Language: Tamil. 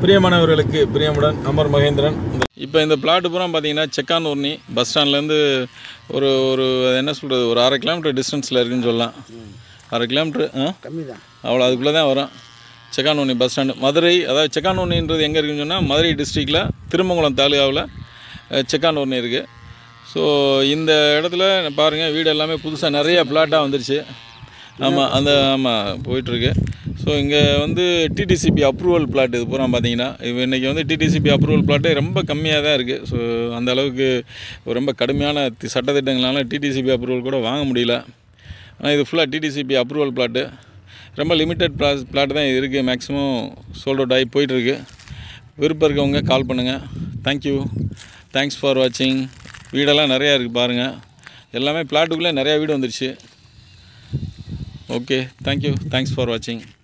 பிரியமானவர்களுக்கு பிரியமுடன் அமர் மகேந்திரன். இப்போ இந்த பிளாட்டு பூரா பார்த்தீங்கன்னா செக்கானூர்னி பஸ் ஸ்டாண்ட்லேருந்து ஒரு ஒரு என்ன சொல்கிறது ஒரு 1/2 கிலோமீட்டர் டிஸ்டன்ஸில் இருக்குதுன்னு சொல்லலாம். 1/2 கிலோமீட்ரு கம்மி தான், அவ்வளோ அதுக்குள்ளே தான் வரும் செக்கானூர்னி பஸ் ஸ்டாண்டு. மதுரை, அதாவது செக்கானூர்னின்றது எங்கே இருக்குதுன்னு சொன்னால் மதுரை டிஸ்ட்ரிக்டில் திருமங்கலம் தாலுகாவில் செக்கானூர்னி இருக்குது. ஸோ இந்த இடத்துல பாருங்கள் வீடு எல்லாமே புதுசாக நிறைய பிளாட்டாக வந்துருச்சு. ஆமாம் போயிட்டுருக்கு. ஸோ இங்கே வந்து டிடிசிபி அப்ரூவல் பிளாட் இது பூரா பார்த்தீங்கன்னா இன்றைக்கி வந்து டிடிசிபி அப்ரூவல் பிளாட்டு ரொம்ப கம்மியாக தான் இருக்குது. ஸோ அந்த அளவுக்கு ரொம்ப கடுமையான சட்டத்திட்டங்களால டிடிசிபி அப்ரூவல் கூட வாங்க முடியல. ஆனால் இது ஃபுல்லாக டிடிசிபி அப்ரூவல் பிளாட்டு, ரொம்ப லிமிட்டட் பிளாட் தான் இருக்குது. மேக்ஸிமம் சோல்ட் அவுட் ஆகி போயிட்டுருக்கு. விருப்பம் இருக்கவங்க கால் பண்ணுங்கள். தேங்க்யூ, தேங்க்ஸ் ஃபார் வாட்சிங். வீடெல்லாம் நிறையா இருக்குது பாருங்கள், எல்லாமே பிளாட்டுக்குள்ளே நிறையா வீடு வந்துருச்சு. ஓகே, தேங்க்யூ, தேங்க்ஸ் ஃபார் வாட்சிங்.